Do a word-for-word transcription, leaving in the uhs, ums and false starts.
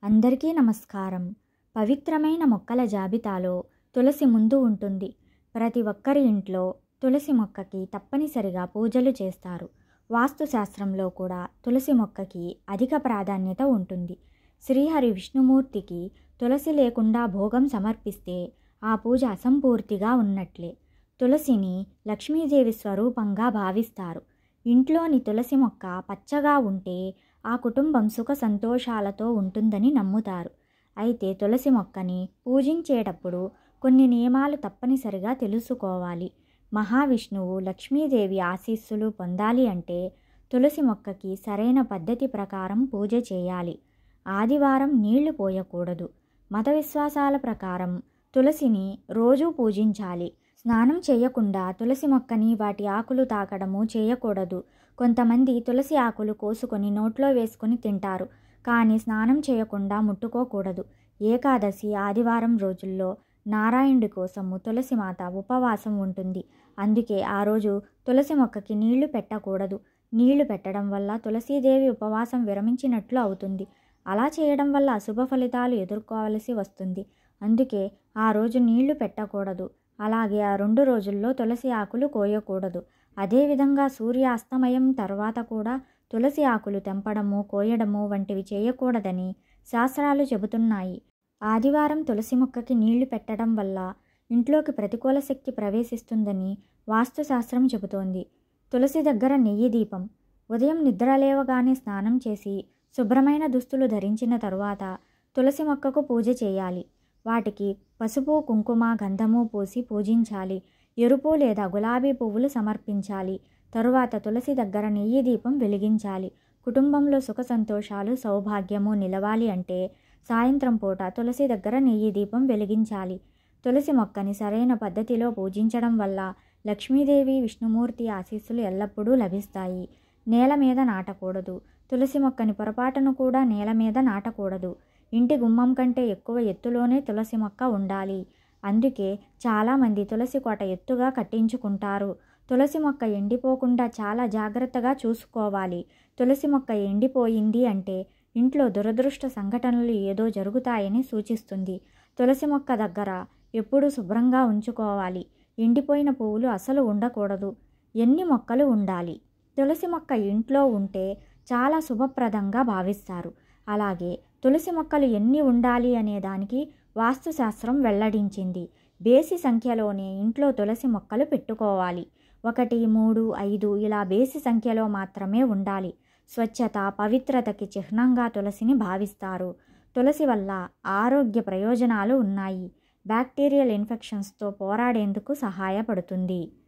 అందరికీ నమస్కారం. పవిత్రమైన మొక్కల జాబితాలో తులసి ముందు ఉంటుంది. ప్రతి ఒక్కరి ఇంట్లో తులసి మొక్కకి తప్పనిసరిగా పూజలు చేస్తారు. వాస్తుశాస్త్రంలో కూడా తులసి మొక్కకి అధిక ప్రాధాన్యత ఉంటుంది. శ్రీహరి విష్ణుమూర్తికి తులసి లేకుండా భోగం సమర్పిస్తే ఆ పూజ అసంపూర్తిగా ఉన్నట్లే. తులసిని లక్ష్మీదేవి స్వరూపంగా భావిస్తారు. ఇంట్లోని తులసి మొక్క పచ్చగా ఉంటే ఆ కుటుంబం సుఖ సంతోషాలతో ఉంటుందని నమ్ముతారు. అయితే తులసి మొక్కని పూజించేటప్పుడు కొన్ని నియమాలు తప్పనిసరిగా తెలుసుకోవాలి. మహావిష్ణువు లక్ష్మీదేవి ఆశీస్సులు పొందాలి అంటే తులసి మొక్కకి సరైన పద్ధతి ప్రకారం పూజ చేయాలి. ఆదివారం నీళ్లు పోయకూడదు. మత విశ్వాసాల ప్రకారం తులసిని రోజూ పూజించాలి. స్నానం చేయకుండా తులసి మొక్కని వాటి ఆకులు తాకడము చేయకూడదు. కొంతమంది తులసి ఆకులు కోసుకొని నోట్లో వేసుకొని తింటారు, కానీ స్నానం చేయకుండా ముట్టుకోకూడదు. ఏకాదశి ఆదివారం రోజుల్లో నారాయణుడి కోసము తులసి మాత ఉపవాసం ఉంటుంది. అందుకే ఆ రోజు తులసి మొక్కకి నీళ్లు పెట్టకూడదు. నీళ్లు పెట్టడం వల్ల తులసీదేవి ఉపవాసం విరమించినట్లు అవుతుంది. అలా చేయడం వల్ల అశుభ ఫలితాలు ఎదుర్కోవలసి వస్తుంది. అందుకే ఆ రోజు నీళ్లు పెట్టకూడదు. అలాగే ఆ రెండు రోజుల్లో తులసి ఆకులు కోయకూడదు. అదేవిధంగా సూర్యాస్తమయం తర్వాత కూడా తులసి ఆకులు తెంపడము, కోయడము వంటివి చేయకూడదని శాస్త్రాలు చెబుతున్నాయి. ఆదివారం తులసి మొక్కకి నీళ్లు పెట్టడం వల్ల ఇంట్లోకి ప్రతికూల శక్తి ప్రవేశిస్తుందని వాస్తుశాస్త్రం చెబుతోంది. తులసి దగ్గర నెయ్యి దీపం. ఉదయం నిద్రలేవగానే స్నానం చేసి శుభ్రమైన దుస్తులు ధరించిన తరువాత తులసి మొక్కకు పూజ చేయాలి. వాటికి పసుపు, కుంకుమ, గంధము పూసి పూజించాలి. ఎరుపు లేదా గులాబీ పువ్వులు సమర్పించాలి. తరువాత తులసి దగ్గర నెయ్యి దీపం వెలిగించాలి. కుటుంబంలో సుఖ సంతోషాలు, సౌభాగ్యము నిలవాలి అంటే సాయంత్రం పూట తులసి దగ్గర నెయ్యి దీపం వెలిగించాలి. తులసి మొక్కని సరైన పద్ధతిలో పూజించడం వల్ల లక్ష్మీదేవి, విష్ణుమూర్తి ఆశీస్సులు ఎల్లప్పుడూ లభిస్తాయి. నేల మీద నాటకూడదు. తులసి మొక్కని పొరపాటును కూడా నేల మీద నాటకూడదు. ఇంటి గుమ్మం కంటే ఎక్కువ ఎత్తులోనే తులసి మొక్క ఉండాలి. అందుకే చాలామంది తులసి కోట ఎత్తుగా కట్టించుకుంటారు. తులసి మొక్క ఎండిపోకుండా చాలా జాగ్రత్తగా చూసుకోవాలి. తులసి మొక్క ఎండిపోయింది అంటే ఇంట్లో దురదృష్ట సంఘటనలు ఏదో జరుగుతాయని సూచిస్తుంది. తులసి మొక్క దగ్గర ఎప్పుడూ శుభ్రంగా ఉంచుకోవాలి. ఎండిపోయిన పువ్వులు అసలు ఉండకూడదు. ఎన్ని మొక్కలు ఉండాలి? తులసి మొక్క ఇంట్లో ఉంటే చాలా శుభప్రదంగా భావిస్తారు. అలాగే తులసి మొక్కలు ఎన్ని ఉండాలి అనే దానికి వాస్తుశాస్త్రం వెల్లడించింది. బేసి సంఖ్యలోనే ఇంట్లో తులసి మొక్కలు పెట్టుకోవాలి. ఒకటి, మూడు, ఐదు ఇలా బేసి సంఖ్యలో మాత్రమే ఉండాలి. స్వచ్ఛత, పవిత్రతకి చిహ్నంగా తులసిని భావిస్తారు. తులసి వల్ల ఆరోగ్య ప్రయోజనాలు ఉన్నాయి. బ్యాక్టీరియల్ ఇన్ఫెక్షన్స్తో పోరాడేందుకు సహాయపడుతుంది.